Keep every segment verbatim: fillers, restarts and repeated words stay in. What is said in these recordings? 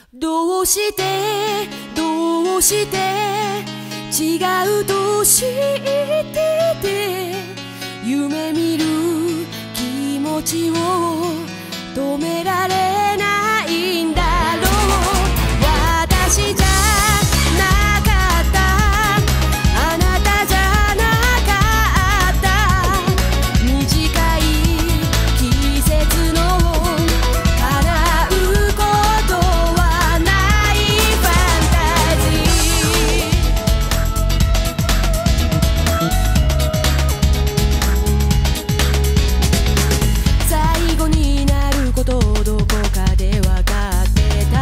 どうしてどうして違うと知ってて夢見る気持ちを止められないんだろう。私じゃなかったあなたじゃなかった短い季節の叶うことはないファンタジー。最後になることどこかで分かってた。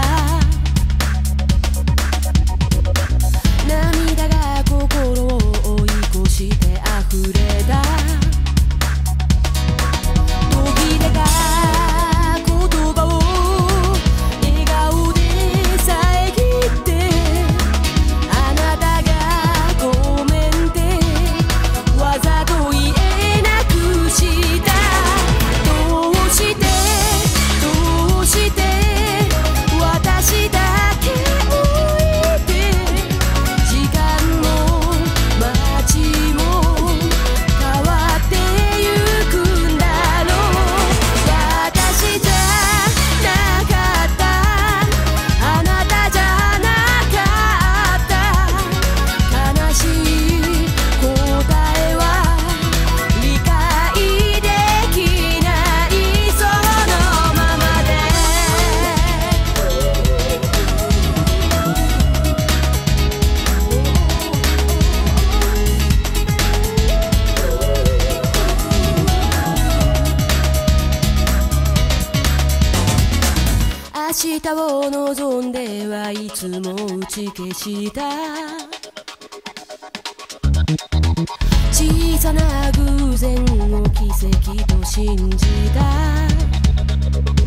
涙が心を追い越して溢れた。途切れた言葉を笑顔で遮ってあなたがごめんってわざと言えなくした。どうしてどうして私だけ置いて時間も街も変わってゆくんだろう。私じゃなかったあなたじゃなかった悲しい答えは理解できないそのままで。明日を望んではいつも打ち消した小さな偶然を奇跡と信じた。